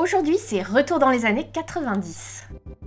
Aujourd'hui, c'est retour dans les années 90.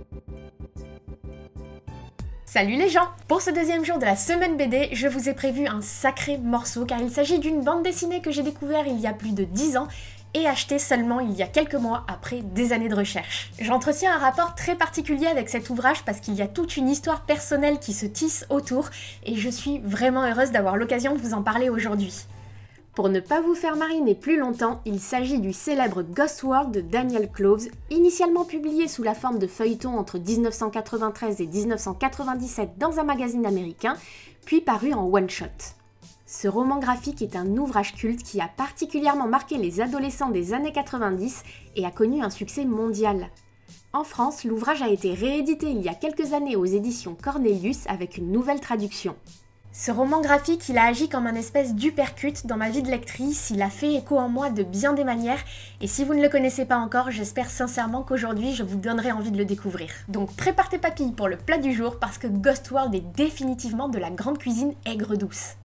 Salut les gens! Pour ce deuxième jour de la semaine BD, je vous ai prévu un sacré morceau car il s'agit d'une bande dessinée que j'ai découvert il y a plus de 10 ans et acheté seulement il y a quelques mois après des années de recherche. J'entretiens un rapport très particulier avec cet ouvrage parce qu'il y a toute une histoire personnelle qui se tisse autour et je suis vraiment heureuse d'avoir l'occasion de vous en parler aujourd'hui. Pour ne pas vous faire mariner plus longtemps, il s'agit du célèbre Ghost World de Daniel Clowes, initialement publié sous la forme de feuilleton entre 1993 et 1997 dans un magazine américain, puis paru en one-shot. Ce roman graphique est un ouvrage culte qui a particulièrement marqué les adolescents des années 90 et a connu un succès mondial. En France, l'ouvrage a été réédité il y a quelques années aux éditions Cornelius avec une nouvelle traduction. Ce roman graphique, il a agi comme un espèce d'uppercut dans ma vie de lectrice, il a fait écho en moi de bien des manières, et si vous ne le connaissez pas encore, j'espère sincèrement qu'aujourd'hui je vous donnerai envie de le découvrir. Donc prépare tes papilles pour le plat du jour, parce que Ghost World est définitivement de la grande cuisine aigre-douce.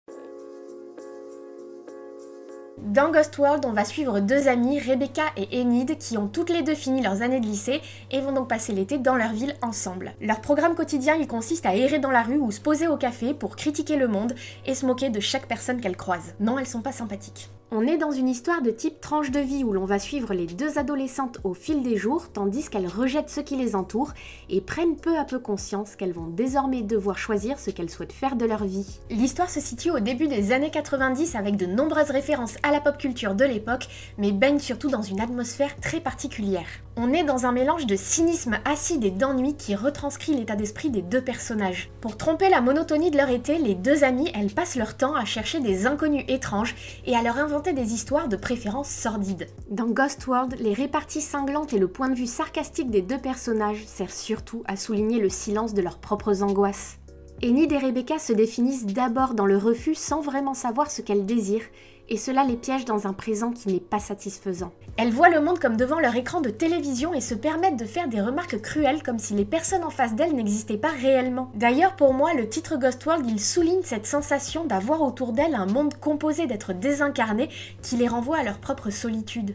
Dans Ghost World, on va suivre deux amies, Rebecca et Enid, qui ont toutes les deux fini leurs années de lycée et vont donc passer l'été dans leur ville ensemble. Leur programme quotidien, il consiste à errer dans la rue ou se poser au café pour critiquer le monde et se moquer de chaque personne qu'elles croisent. Non, elles sont pas sympathiques. On est dans une histoire de type tranche de vie où l'on va suivre les deux adolescentes au fil des jours tandis qu'elles rejettent ceux qui les entourent et prennent peu à peu conscience qu'elles vont désormais devoir choisir ce qu'elles souhaitent faire de leur vie. L'histoire se situe au début des années 90 avec de nombreuses références à la pop culture de l'époque, mais baigne surtout dans une atmosphère très particulière. On est dans un mélange de cynisme acide et d'ennui qui retranscrit l'état d'esprit des deux personnages. Pour tromper la monotonie de leur été, les deux amies, elles passent leur temps à chercher des inconnus étranges et à leur inventer des histoires de préférence sordides. Dans Ghost World, les réparties cinglantes et le point de vue sarcastique des deux personnages servent surtout à souligner le silence de leurs propres angoisses. Enid et Rebecca se définissent d'abord dans le refus sans vraiment savoir ce qu'elles désirent, et cela les piège dans un présent qui n'est pas satisfaisant. Elles voient le monde comme devant leur écran de télévision et se permettent de faire des remarques cruelles comme si les personnes en face d'elles n'existaient pas réellement. D'ailleurs, pour moi, le titre Ghost World, il souligne cette sensation d'avoir autour d'elles un monde composé d'êtres désincarnés qui les renvoie à leur propre solitude.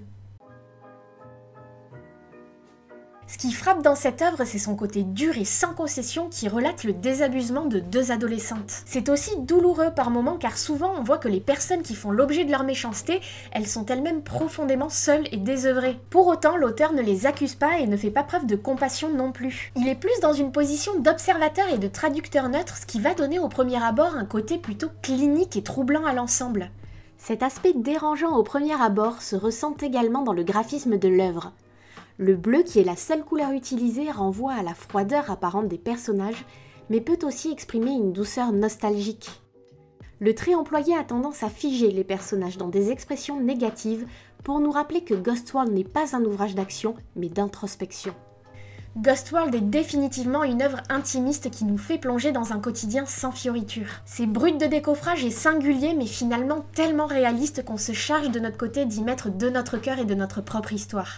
Ce qui frappe dans cette œuvre, c'est son côté dur et sans concession qui relate le désabusement de deux adolescentes. C'est aussi douloureux par moments car souvent on voit que les personnes qui font l'objet de leur méchanceté, elles sont elles-mêmes profondément seules et désœuvrées. Pour autant, l'auteur ne les accuse pas et ne fait pas preuve de compassion non plus. Il est plus dans une position d'observateur et de traducteur neutre, ce qui va donner au premier abord un côté plutôt clinique et troublant à l'ensemble. Cet aspect dérangeant au premier abord se ressent également dans le graphisme de l'œuvre. Le bleu, qui est la seule couleur utilisée, renvoie à la froideur apparente des personnages, mais peut aussi exprimer une douceur nostalgique. Le trait employé a tendance à figer les personnages dans des expressions négatives pour nous rappeler que Ghost World n'est pas un ouvrage d'action, mais d'introspection. Ghost World est définitivement une œuvre intimiste qui nous fait plonger dans un quotidien sans fioritures. C'est brut de décoffrage et singulier, mais finalement tellement réaliste qu'on se charge de notre côté d'y mettre de notre cœur et de notre propre histoire.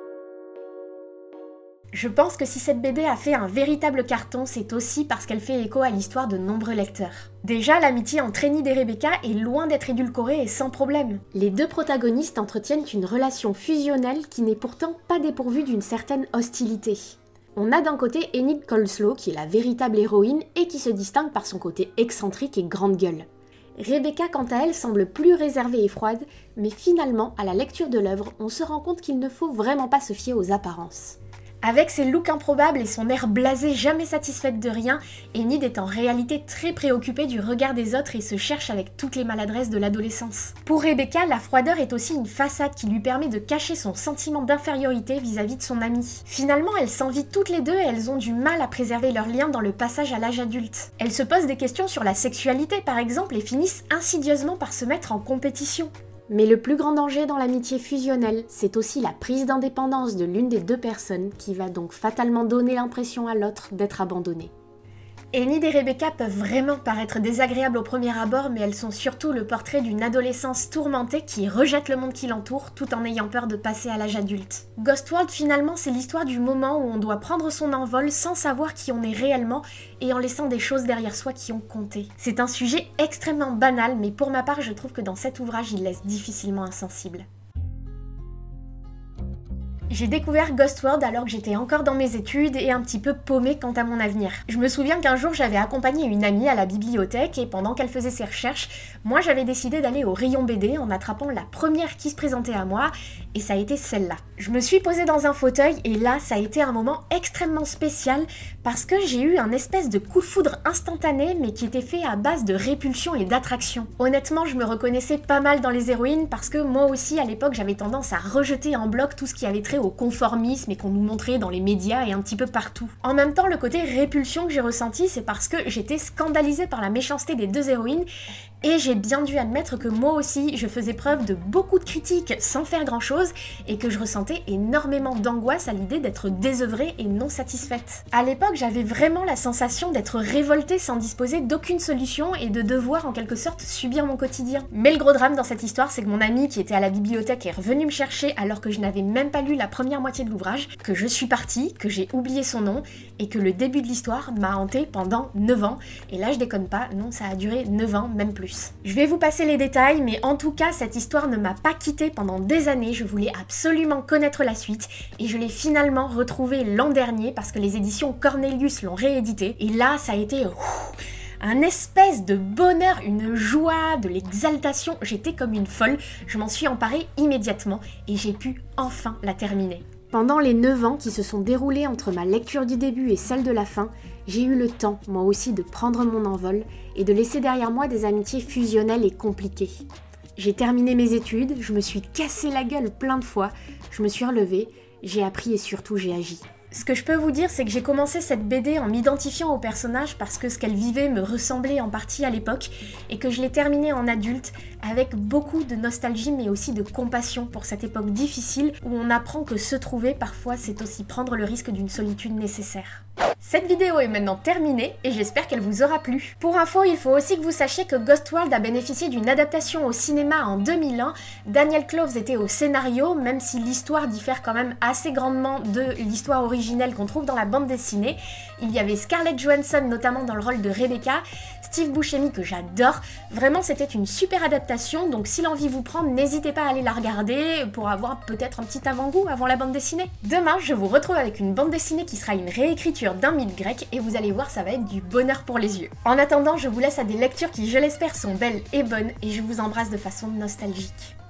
Je pense que si cette BD a fait un véritable carton, c'est aussi parce qu'elle fait écho à l'histoire de nombreux lecteurs. Déjà, l'amitié entre Enid et Rebecca est loin d'être édulcorée et sans problème. Les deux protagonistes entretiennent une relation fusionnelle qui n'est pourtant pas dépourvue d'une certaine hostilité. On a d'un côté Enid Coleslaw, qui est la véritable héroïne et qui se distingue par son côté excentrique et grande gueule. Rebecca, quant à elle, semble plus réservée et froide, mais finalement, à la lecture de l'œuvre, on se rend compte qu'il ne faut vraiment pas se fier aux apparences. Avec ses looks improbables et son air blasé jamais satisfaite de rien, Enid est en réalité très préoccupée du regard des autres et se cherche avec toutes les maladresses de l'adolescence. Pour Rebecca, la froideur est aussi une façade qui lui permet de cacher son sentiment d'infériorité vis-à-vis de son amie. Finalement, elles s'envient toutes les deux et elles ont du mal à préserver leur lien dans le passage à l'âge adulte. Elles se posent des questions sur la sexualité par exemple et finissent insidieusement par se mettre en compétition. Mais le plus grand danger dans l'amitié fusionnelle, c'est aussi la prise d'indépendance de l'une des deux personnes qui va donc fatalement donner l'impression à l'autre d'être abandonnée. Enid et Rebecca peuvent vraiment paraître désagréables au premier abord, mais elles sont surtout le portrait d'une adolescence tourmentée qui rejette le monde qui l'entoure tout en ayant peur de passer à l'âge adulte. Ghost World, finalement, c'est l'histoire du moment où on doit prendre son envol sans savoir qui on est réellement et en laissant des choses derrière soi qui ont compté. C'est un sujet extrêmement banal, mais pour ma part, je trouve que dans cet ouvrage, il laisse difficilement insensible. J'ai découvert Ghost World alors que j'étais encore dans mes études et un petit peu paumée quant à mon avenir. Je me souviens qu'un jour j'avais accompagné une amie à la bibliothèque et pendant qu'elle faisait ses recherches, moi j'avais décidé d'aller au rayon BD en attrapant la première qui se présentait à moi et ça a été celle-là. Je me suis posée dans un fauteuil et là ça a été un moment extrêmement spécial parce que j'ai eu un espèce de coup de foudre instantané mais qui était fait à base de répulsion et d'attraction. Honnêtement je me reconnaissais pas mal dans les héroïnes parce que moi aussi à l'époque j'avais tendance à rejeter en bloc tout ce qui avait trait au conformisme et qu'on nous montrait dans les médias et un petit peu partout. En même temps, le côté répulsion que j'ai ressenti, c'est parce que j'étais scandalisée par la méchanceté des deux héroïnes et j'ai bien dû admettre que moi aussi, je faisais preuve de beaucoup de critiques sans faire grand chose et que je ressentais énormément d'angoisse à l'idée d'être désœuvrée et non satisfaite. À l'époque, j'avais vraiment la sensation d'être révoltée sans disposer d'aucune solution et de devoir en quelque sorte subir mon quotidien. Mais le gros drame dans cette histoire, c'est que mon ami qui était à la bibliothèque est revenu me chercher alors que je n'avais même pas lu la première moitié de l'ouvrage, que je suis partie, que j'ai oublié son nom et que le début de l'histoire m'a hantée pendant 9 ans. Et là, je déconne pas, non, ça a duré 9 ans, même plus. Je vais vous passer les détails, mais en tout cas, cette histoire ne m'a pas quittée pendant des années. Je voulais absolument connaître la suite et je l'ai finalement retrouvée l'an dernier parce que les éditions Cornelius l'ont réédité. Et là, ça a été un espèce de bonheur, une joie, de l'exaltation. J'étais comme une folle. Je m'en suis emparée immédiatement et j'ai pu enfin la terminer. Pendant les 9 ans qui se sont déroulés entre ma lecture du début et celle de la fin, j'ai eu le temps, moi aussi, de prendre mon envol et de laisser derrière moi des amitiés fusionnelles et compliquées. J'ai terminé mes études, je me suis cassé la gueule plein de fois, je me suis relevée, j'ai appris et surtout j'ai agi. Ce que je peux vous dire, c'est que j'ai commencé cette BD en m'identifiant au personnage parce que ce qu'elle vivait me ressemblait en partie à l'époque et que je l'ai terminée en adulte avec beaucoup de nostalgie mais aussi de compassion pour cette époque difficile où on apprend que se trouver parfois c'est aussi prendre le risque d'une solitude nécessaire. Cette vidéo est maintenant terminée et j'espère qu'elle vous aura plu. Pour info, il faut aussi que vous sachiez que Ghost World a bénéficié d'une adaptation au cinéma en 2001. Daniel Clowes était au scénario, même si l'histoire diffère quand même assez grandement de l'histoire originelle qu'on trouve dans la bande dessinée. Il y avait Scarlett Johansson notamment dans le rôle de Rebecca, Steve Buscemi que j'adore. Vraiment, c'était une super adaptation, donc si l'envie vous prend, n'hésitez pas à aller la regarder pour avoir peut-être un petit avant-goût avant la bande dessinée. Demain, je vous retrouve avec une bande dessinée qui sera une réécriture d'un mythe grec et vous allez voir, ça va être du bonheur pour les yeux. En attendant, je vous laisse à des lectures qui, je l'espère, sont belles et bonnes et je vous embrasse de façon nostalgique.